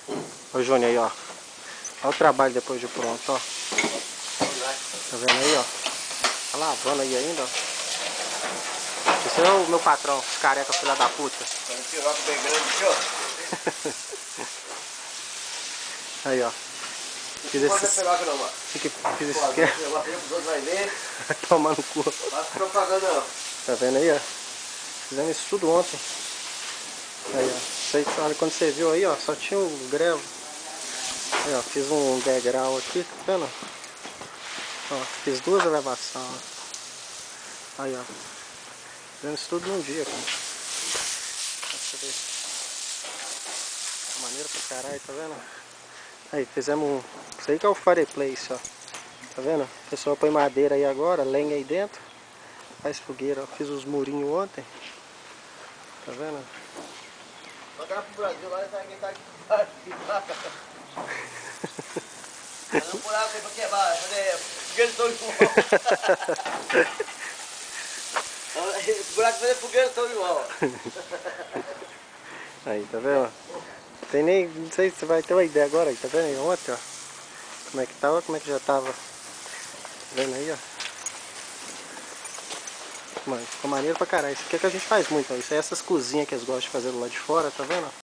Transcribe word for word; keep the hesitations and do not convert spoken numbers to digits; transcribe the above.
Ô Júnior aí, ó. Olha o trabalho depois de pronto, ó. Tá vendo aí, ó? Tá lavando aí ainda, ó. Esse é o meu patrão, careca filha da puta. Tem um piroca bem grande aqui, ó. Aí, ó. Fiz Não pode esse... piroca não, mano. Fiz esse Pô, esquema. eu botei pros outros vai ver. Vai tomar no cu. Faço propaganda não. Tá vendo aí, ó? Fizemos isso tudo ontem. Aí, ó. Isso aí, olha, quando você viu aí, ó, só tinha o grevo. Aí, ó, fiz um degrau aqui, tá vendo? Ó, fiz duas elevações, ó. Aí, ó. Fizemos isso tudo num dia, cara. Deixa eu ver. Maneiro pra caralho, tá vendo? Aí, fizemos um... Isso aí que é o fireplace, ó. Tá vendo? O pessoal põe madeira aí agora, lenha aí dentro. Faz fogueira, ó. Fiz os murinhos ontem. Tá vendo? Mandar pro Brasil lá e sabe quem tá aqui. Mas não buraco aí pra quebrar, fazer fogueira de São João. Buraco fazer fogueira de São João. Aí, tá vendo? Tem nem... Não sei se você vai ter uma ideia agora, tá vendo aí? Ontem, ó. Como é que tava, como é que já tava. Tá vendo aí, ó? Mano, ficou maneiro pra caralho. Isso aqui é que a gente faz muito, ó. Isso é essas cozinhas que eles gostam de fazer lá de fora, tá vendo?